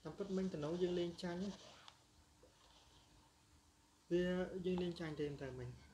តាមពិតមិញតំណយើងលេងចាញ់វាយើងលេងចាញ់ទេតែមិញ